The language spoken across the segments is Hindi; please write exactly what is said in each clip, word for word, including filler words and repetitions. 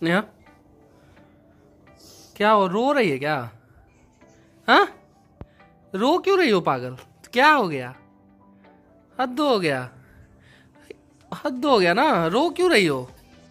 नेहा क्या हो, रो रही है क्या? हाँ, रो क्यों रही हो पागल? क्या हो गया? हद हो गया, हद हो गया ना, रो क्यों रही हो?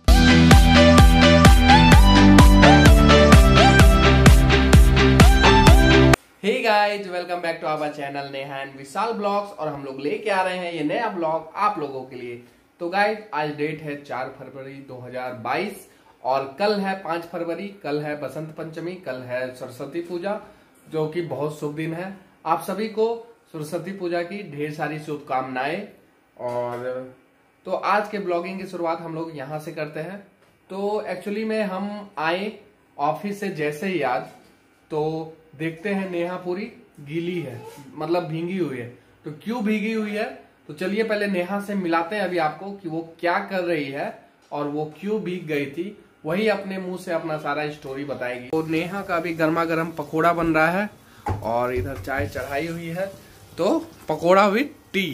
Hey guys, welcome back to our channel Neha and Vishal vlogs. और हम लोग लेके आ रहे हैं ये नया ब्लॉग आप लोगों के लिए। तो गाइस, आज डेट है चार फरवरी दो हज़ार बाईस और कल है पांच फरवरी। कल है बसंत पंचमी, कल है सरस्वती पूजा, जो कि बहुत शुभ दिन है। आप सभी को सरस्वती पूजा की ढेर सारी शुभकामनाएं। और तो आज के ब्लॉगिंग की शुरुआत हम लोग यहाँ से करते हैं। तो एक्चुअली में हम आए ऑफिस से जैसे ही आज, तो देखते हैं नेहा पूरी गीली है, मतलब भींगी हुई है। तो क्यों भीगी हुई है, तो चलिए पहले नेहा से मिलाते हैं अभी आपको कि वो क्या कर रही है और वो क्यों भीग गई थी। वही अपने मुंह से अपना सारा स्टोरी बताएगी। तो नेहा का अभी गर्मा गर्म पकोड़ा बन रहा है और इधर चाय चढ़ाई हुई है। तो पकोड़ा विद टी।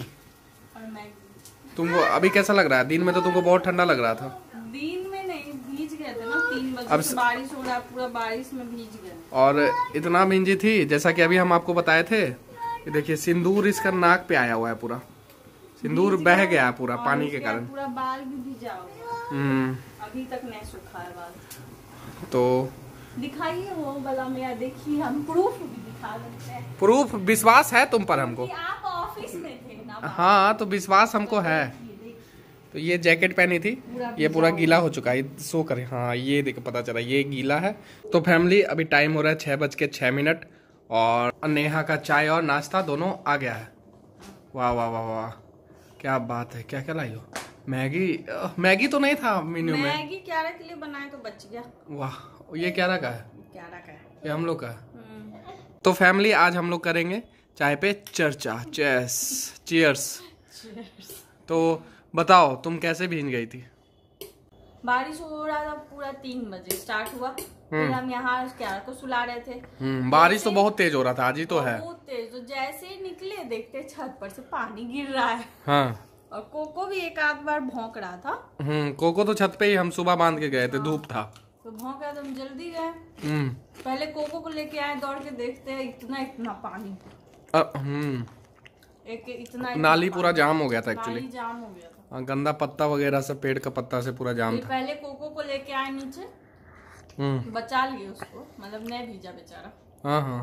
तुमको अभी कैसा लग रहा है? दिन में तो तुमको बहुत ठंडा लग रहा था। दिन में नहीं, भीज गए थे ना, तीन बजे अब बारिश हो रहा है, पूरा बारिश में भीज गए। और इतना भींजी थी जैसा कि अभी हम आपको बताए थे। देखिए सिंदूर इसका नाक पे आया हुआ है, पूरा सिंदूर बह गया है पूरा पानी के कारण। पूरा बाल भी भिजा हुआ है, अभी तक नहीं सूखा है बाल। तो दिखाइए वो वाला मेरा, देखिए हम प्रूफ भी दिखा सकते हैं। प्रूफ विश्वास है तुम पर हमको? आप ऑफिस में थे ना। हाँ, तो विश्वास हमको है। तो ये जैकेट पहनी थी, ये पूरा गीला हो चुका है। सो करे, हाँ ये देख पता चला ये गीला है। तो फैमिली, अभी टाइम हो रहा है छह बज के छह मिनट और नेहा का चाय और नाश्ता दोनों आ गया है। वाह वाह वाह वाह, क्या बात है। क्या क्या लाई हो? मैगी? मैगी तो नहीं था मेन्यू में। मैगी क्यारा के लिए बनाए तो बच गया। वाह, ये क्यारा का है? क्यारा का है, ये हम लोग का है। तो फैमिली, आज हम लोग करेंगे चाय पे चर्चा। चेस चीयर्स। तो बताओ तुम कैसे भीग गई थी? बारिश हो रहा था, पूरा तीन बजे स्टार्ट हुआ। फिर हम यहाँ क्यारा को सुला रहे थे। बारिश तो बहुत तेज हो रहा था, आज ही तो है बहुत तेज। तो जैसे ही निकले देखते छत पर से पानी गिर रहा है। हाँ। और कोको भी एक आध बार भौंक रहा था। हम्म कोको तो छत पे ही हम सुबह बांध के गए थे। हाँ। धूप था तो भौंक रहा था, हम जल्दी गए। पहले कोको को लेके आए, दौड़ के देखते हैं इतना इतना पानी। हम्म एक इतना नाली पूरा जाम हो गया था एक्चुअली। जाम हो गया था, गंदा पत्ता वगैरह से, पेड़ का पत्ता से पूरा जाम था। पहले कोको को लेके आए नीचे, बचा लिए उसको, मतलब नहीं भीजा बेचारा। हाँ हाँ।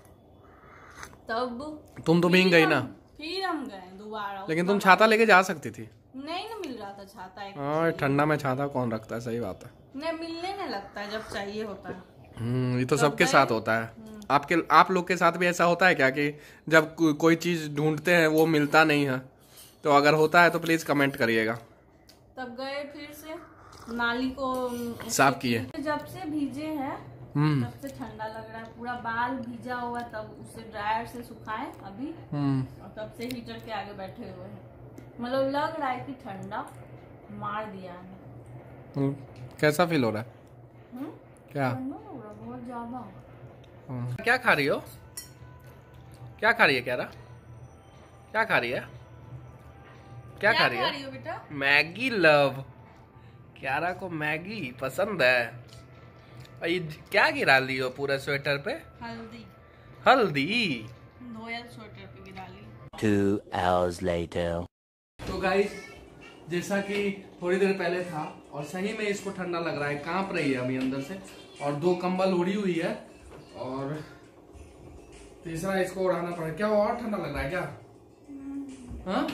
तब तुम तो भीग गई ना। फिर हम गए दोबारा। लेकिन तुम छाता लेके जा सकती थी। नहीं ना मिल रहा था छाता। हाँ, ठंडा में छाता कौन रखता है, सही बात है। नहीं, मिलने नहीं लगता है जब चाहिए होता है। हम्म ये तो सबके साथ होता है। आपके आप लोग के साथ भी ऐसा होता है क्या कि जब को, कोई चीज ढूंढते हैं वो मिलता नहीं है? तो अगर होता है तो प्लीज कमेंट करिएगा। तब गए फिर से नाली को साफ किए। जब से भीजे हैं तब से ठंडा लग रहा है, पूरा बाल भीजा हुआ। तब उसे ड्रायर से सुखाए अभी, और तब से हीटर के आगे बैठे हुए हैं। मतलब लग रहा है कि ठंडा मार दिया है। कैसा फील हो रहा है? हुँ? क्या बहुत ज्यादा। क्या खा रही हो? क्या खा रही है क्यारा? क्या खा रही है? क्या, क्या खा रही है? बेटा? Maggi love. क्यारा को मैगी पसंद है। और ये क्या गिरा ली हो पूरा स्वेटर पे? हल्दी। हल्दी नोयल स्वेटर पे गिरा ली। Two hours later. तो गाइस, जैसा कि थोड़ी देर पहले था और सही में इसको ठंडा लग रहा है, कांप रही है अभी अंदर से। और दो कंबल उड़ी हुई है और तीसरा इसको उड़ाना पड़ेगा। क्या और ठंडा लग रहा है क्या? हाँ,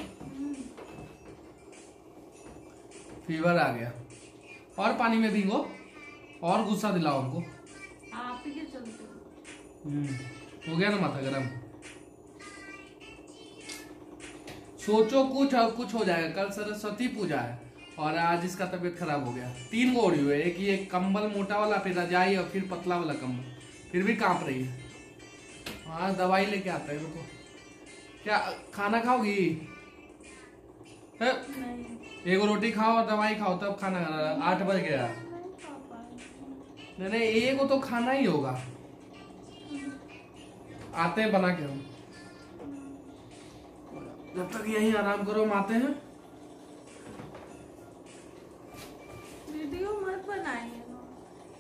फीवर आ गया। और पानी में भीगो और गुस्सा दिलाओ हमको। आप ही के चलते हो गया ना माथा गरम। सोचो कुछ और कुछ हो जाएगा। कल सरस्वती पूजा है और आज इसका तबीयत खराब हो गया। तीन गो उड़ी हुई है, एक ये कंबल मोटा वाला, फिर रजाई और फिर पतला वाला कंबल। फिर भी कांप रही है। हाँ, दवाई लेके आता है। रुको, क्या खाना खाओगी? एक रोटी खाओ और दवाई खाओ तब खाना खाना। आठ बज गया। नहीं नहीं, एक तो खाना ही होगा। आते हैं बना के हम। जब तक यहीं आराम करो, हम आते हैं। वीडियो मत बनाइए।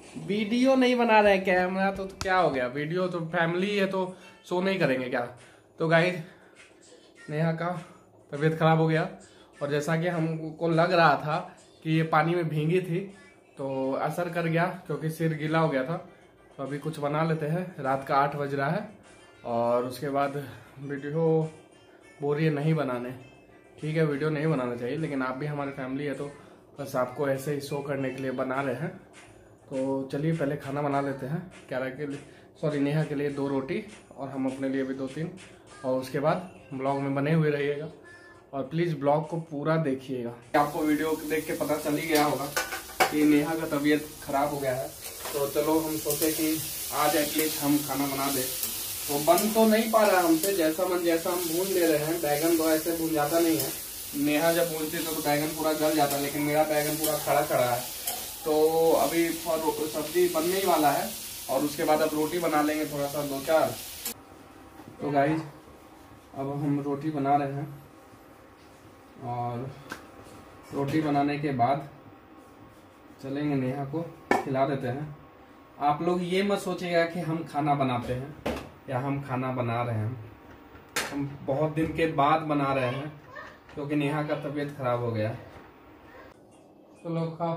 वीडियो नहीं बना रहे हैं, कैमरा तो, तो क्या हो गया, वीडियो तो फैमिली है तो शो नहीं करेंगे क्या। तो गाइस नेहा का तबीयत खराब हो गया और जैसा कि हमको लग रहा था कि ये पानी में भींगी थी तो असर कर गया क्योंकि सिर गीला हो गया था। तो अभी कुछ बना लेते हैं, रात का आठ बज रहा है और उसके बाद वीडियो बोल रही है नहीं बनाने। ठीक है, वीडियो नहीं बनाना चाहिए, लेकिन आप भी हमारी फैमिली है तो बस आपको ऐसे ही शो करने के लिए बना रहे हैं। तो चलिए पहले खाना बना लेते हैं। क्यारा के लिए, सॉरी नेहा के लिए दो रोटी और हम अपने लिए भी दो तीन, और उसके बाद ब्लॉग में बने हुए रहिएगा और प्लीज़ ब्लॉग को पूरा देखिएगा। आपको वीडियो देख के पता चल ही गया होगा कि नेहा का तबीयत खराब हो गया है, तो चलो हम सोचे कि आज एटलीस्ट हम खाना बना दें। तो बन तो नहीं पा रहा हमसे, जैसा मन जैसा हम भून ले रहे हैं। बैगन तो ऐसे भून जाता नहीं है, नेहा जब भूनती तो, तो बैगन पूरा गल जाता, लेकिन मेरा बैगन पूरा खड़ा खड़ा है। तो अभी सब्जी बनने ही वाला है और उसके बाद अब रोटी बना लेंगे थोड़ा सा दो चार। तो गाइस अब हम रोटी बना रहे हैं और रोटी बनाने के बाद चलेंगे नेहा को खिला देते हैं। आप लोग ये मत सोचिएगा कि हम खाना बनाते हैं या हम खाना बना रहे हैं, हम बहुत दिन के बाद बना रहे हैं क्योंकि नेहा का तबीयत खराब हो गया। तो लोग खाओ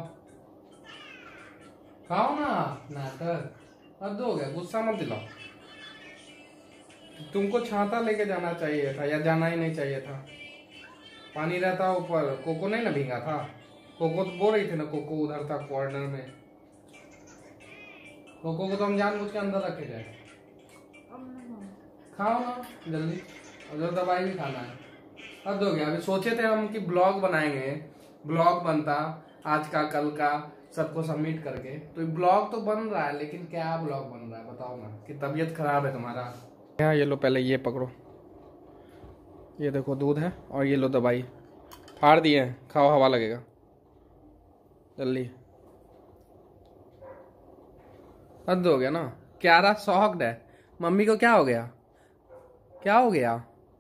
खाओ ना, नाटक हद हो गया, गुस्सा मत दिलाओ। तुमको छाता लेके जाना चाहिए था या जाना ही नहीं चाहिए था। पानी रहता ऊपर, कोको नहीं ना भींगा था। कोको तो बोल रही थी ना कोको उधर था कॉर्नर में। कोको को तो हम जानबूझ के अंदर रखे जाए। खाओ ना जल्दी, और दवाई भी खाना है। हद हो गया। अभी सोचे थे हम कि ब्लॉग बनाएंगे, ब्लॉग बनता आज का कल का सबको सबमिट करके। तो ब्लॉग तो बन रहा है, लेकिन क्या ब्लॉग बन रहा है बताओ ना, कि तबीयत खराब है तुम्हारा। यहाँ ये लो, पहले ये पकड़ो, ये देखो दूध है और ये लो दवाई, फाड़ दिए हैं, खाओ हवा लगेगा जल्दी। हद हो गया ना। क्यारा शॉक्ड है, मम्मी को क्या हो गया, क्या हो गया।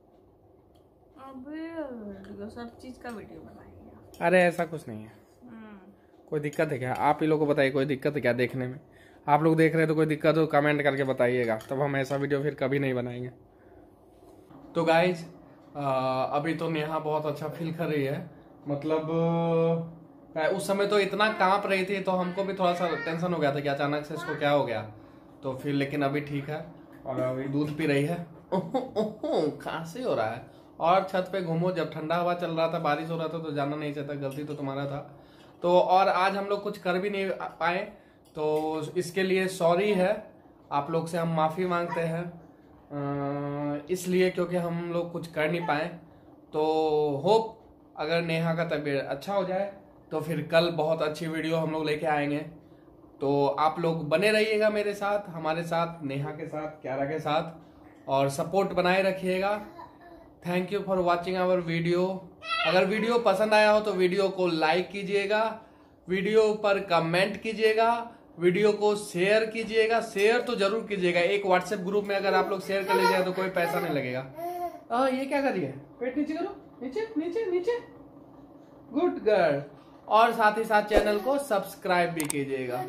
अबे सब चीज का वीडियो बनाएंगे। अरे ऐसा कुछ नहीं है, कोई दिक्कत है क्या, आप ही लोग को बताइए कोई दिक्कत है क्या देखने में। आप लोग देख रहे हैं तो कोई दिक्कत हो कमेंट करके बताइएगा, तब हम ऐसा वीडियो फिर कभी नहीं बनाएंगे। तो गाइज अभी तो नेहा बहुत अच्छा फील कर रही है, मतलब उस समय तो इतना कांप रही थी तो हमको भी थोड़ा सा टेंशन हो गया था कि अचानक से इसको क्या हो गया। तो फिर लेकिन अभी ठीक है और अभी दूध पी रही है। खांसी हो रहा है। और छत पे घूमो, जब ठंडा हवा चल रहा था, बारिश हो रहा था तो जाना नहीं चाहता, गलती तो तुम्हारा था। तो और आज हम लोग कुछ कर भी नहीं पाए तो इसके लिए सॉरी है, आप लोग से हम माफ़ी मांगते हैं इसलिए क्योंकि हम लोग कुछ कर नहीं पाए। तो होप अगर नेहा का तबीयत अच्छा हो जाए तो फिर कल बहुत अच्छी वीडियो हम लोग लेके आएंगे। तो आप लोग बने रहिएगा मेरे साथ, हमारे साथ, नेहा के साथ, क्यारा के साथ, और सपोर्ट बनाए रखिएगा। Thank you for watching our video. अगर वीडियो पसंद आया हो तो वीडियो को लाइक कीजिएगा, वीडियो पर कमेंट कीजिएगा, वीडियो को शेयर कीजिएगा। शेयर तो जरूर कीजिएगा, एक व्हाट्सएप ग्रुप में अगर आप लोग शेयर कर लीजिएगा तो कोई पैसा नहीं लगेगा। आ, ये क्या कर रही है, पेट नीचे करो, नीचे नीचे नीचे, गुड गर्ल। और साथ ही साथ चैनल को सब्सक्राइब भी कीजिएगा।